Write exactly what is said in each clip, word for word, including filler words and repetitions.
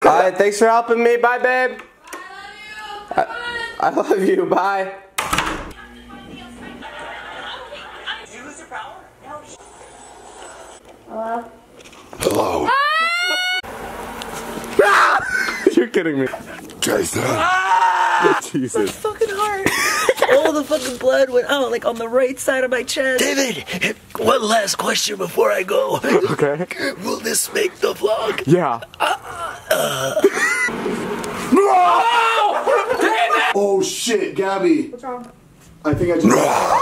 Alright, thanks for helping me. Bye, babe. I, I love you. Bye. Did you lose your power? No. Hello? Hello. Ah! You're kidding me. Jason. Ah! Jesus. My fucking heart. All the fucking blood went out, like on the right side of my chest. David, one last question before I go. Okay. Will this make the vlog? Yeah. Uh, uh. No! Oh shit, Gabby. What's wrong? I think I just.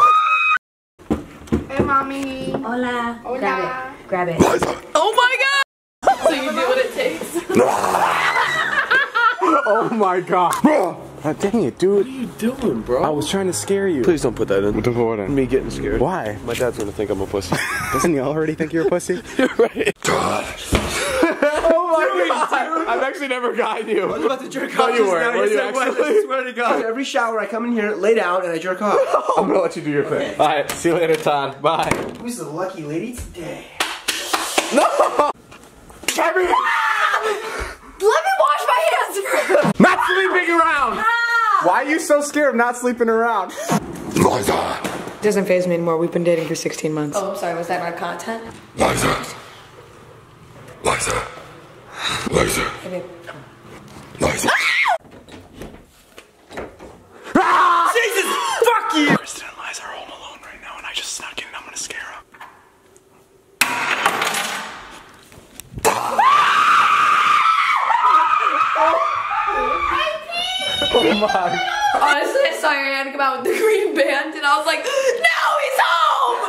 Hey, mommy. Hola. Hola. Grab it. Grab it. Oh my god! So you do what it takes. Oh my god. Bro. Oh, dang it, dude. What are you doing, bro? I was trying to scare you. Please don't put that in. Don't put what in? Me getting scared. Why? My dad's gonna think I'm a pussy. Doesn't he already think you're a pussy? You're right. God. Oh my god. I've actually never gotten you. I was about to jerk No, off you just weren't. now. Were Yes, you I was. actually? I swear to God. Every shower, I come in here, lay down, and I jerk off. I'm gonna let you do your thing. Alright, see you later, Todd. Bye. Who's the lucky lady today? No! Gabby! Let me wash my hands first. Not sleeping around! Why are you so scared of not sleeping around? Liza. Doesn't faze me anymore. We've been dating for sixteen months. Oh, I'm sorry. Was that my content? Liza. Liza. Liza. Hey, Liza. Ah! Jesus! Fuck you! Kristen and Liza are home alone right now, and I just snuck in and I'm gonna scare them. Oh my. honestly, I saw your hand come out with the green band, and I was like, no, he's home!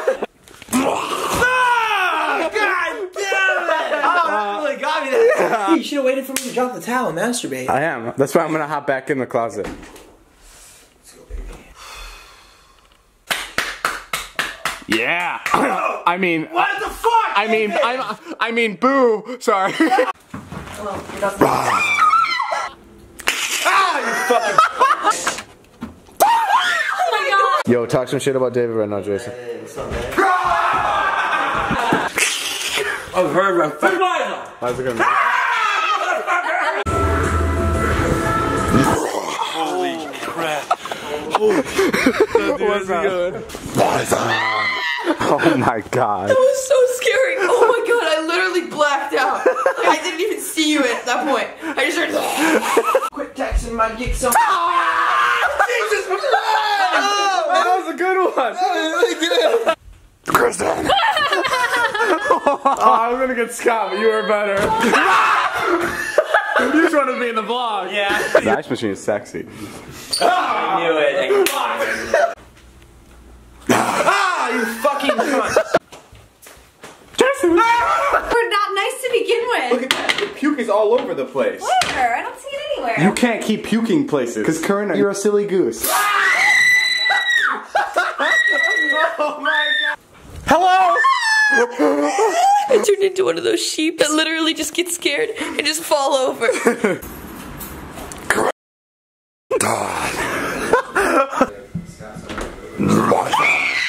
God damn it! Oh, that really got me that. You should have waited for me to drop the towel and masturbate. I am. That's why I'm gonna hop back in the closet. Let's go, baby. Yeah. I mean. What the fuck? I mean, I'm. I mean, boo. Sorry. Oh my god! Yo, talk some shit about David right now, Jason. Hey, what's up, man? I've heard about fuck Liza. How's it going? Holy crap. Holy crap. What's good? Liza. Oh my god. That was so scary. Oh my god, I literally blacked out. I didn't even see you at that point. I just heard. Quit texting my dick so. Jesus Christ! That was a good one. Kristen. Oh, I was gonna get Scott, but you were better. You just wanted to be in the vlog. Yeah. The ice machine is sexy. I knew it. Ah, you fucking cunt. Jason! We're not nice to begin with. Look at that. The puke is all over the place. Where? I don't see it anywhere. You can't keep puking places. Because Corinna, you're a silly goose. Oh my god. Hello? I turned into one of those sheep that literally just get scared and just fall over. God. Liza.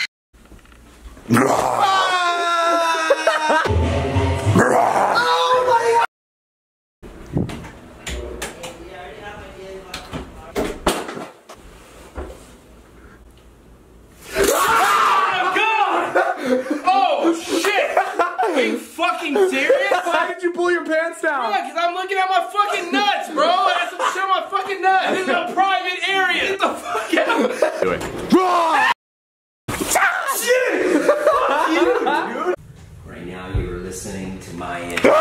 Oh shit! Are you fucking serious? Why did you pull your pants down? Yeah, cause I'm looking at my fucking nuts, bro. I have some shit on my fucking nuts. This is a private area. Get the fuck out. Do it. Shit! Fuck you, dude. Right now you are listening to my